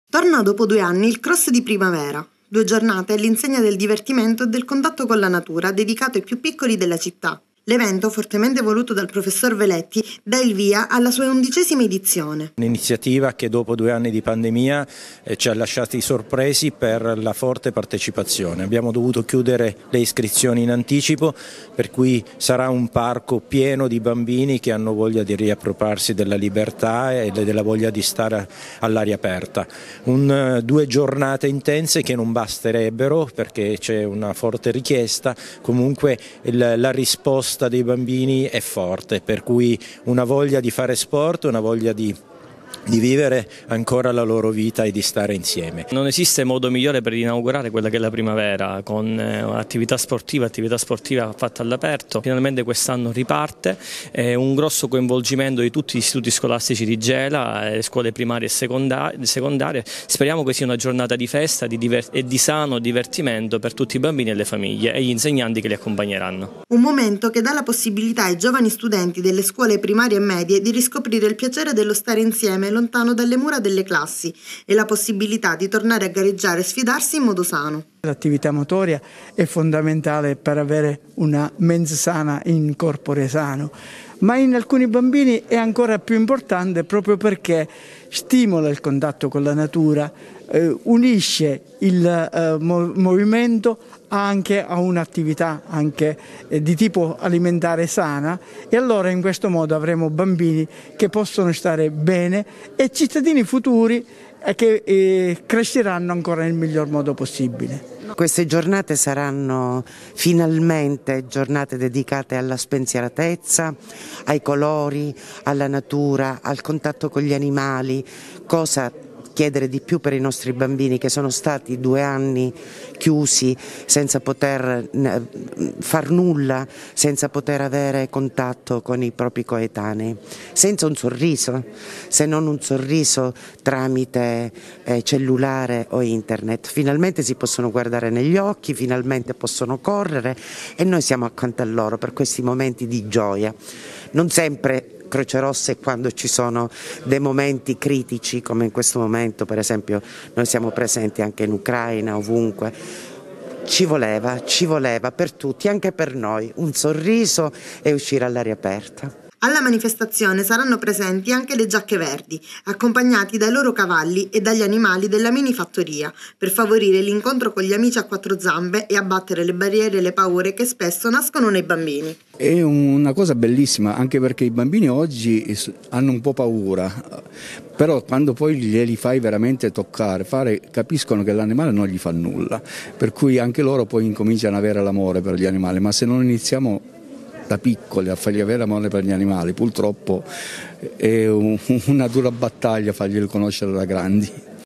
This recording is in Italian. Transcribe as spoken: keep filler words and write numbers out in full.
Torna dopo due anni il Cross di Primavera, due giornate all'insegna del divertimento e del contatto con la natura dedicato ai più piccoli della città. L'evento, fortemente voluto dal professor Veletti, dà il via alla sua undicesima edizione. Un'iniziativa che dopo due anni di pandemia eh, ci ha lasciati sorpresi per la forte partecipazione. Abbiamo dovuto chiudere le iscrizioni in anticipo, per cui sarà un parco pieno di bambini che hanno voglia di riappropriarsi della libertà e della voglia di stare all'aria aperta. Un, due giornate intense che non basterebbero perché c'è una forte richiesta, comunque il, la risposta dei bambini è forte, per cui una voglia di fare sport, una voglia di di vivere ancora la loro vita e di stare insieme. Non esiste modo migliore per inaugurare quella che è la primavera, con attività sportiva, attività sportiva fatta all'aperto. Finalmente quest'anno riparte, è un grosso coinvolgimento di tutti gli istituti scolastici di Gela, scuole primarie e secondarie. Speriamo che sia una giornata di festa di e di sano divertimento per tutti i bambini e le famiglie e gli insegnanti che li accompagneranno. Un momento che dà la possibilità ai giovani studenti delle scuole primarie e medie di riscoprire il piacere dello stare insieme lontano dalle mura delle classi e la possibilità di tornare a gareggiare e sfidarsi in modo sano. L'attività motoria è fondamentale per avere una mens sana in corpore sano, ma in alcuni bambini è ancora più importante proprio perché stimola il contatto con la natura, eh, unisce il eh, mov- movimento anche a un'attività anche eh, di tipo alimentare sana, e allora in questo modo avremo bambini che possono stare bene e cittadini futuri eh, che eh, cresceranno ancora nel miglior modo possibile. Queste giornate saranno finalmente giornate dedicate alla spensieratezza, ai colori, alla natura, al contatto con gli animali. Cosa chiedere di più per i nostri bambini che sono stati due anni chiusi senza poter far nulla, senza poter avere contatto con i propri coetanei, senza un sorriso, se non un sorriso tramite eh, cellulare o internet. Finalmente si possono guardare negli occhi, finalmente possono correre e noi siamo accanto a loro per questi momenti di gioia. Non sempre Croce Rossa, quando ci sono dei momenti critici come in questo momento, per esempio noi siamo presenti anche in Ucraina, ovunque, ci voleva, ci voleva per tutti, anche per noi, un sorriso e uscire all'aria aperta. Alla manifestazione saranno presenti anche le giacche verdi, accompagnati dai loro cavalli e dagli animali della mini fattoria, per favorire l'incontro con gli amici a quattro zampe e abbattere le barriere e le paure che spesso nascono nei bambini. È una cosa bellissima, anche perché i bambini oggi hanno un po' paura, però quando poi glieli fai veramente toccare, fare, capiscono che l'animale non gli fa nulla, per cui anche loro poi incominciano ad avere l'amore per gli animali, ma se non iniziamo da piccoli a fargli avere amore per gli animali, purtroppo è un, una dura battaglia farglielo conoscere da grandi.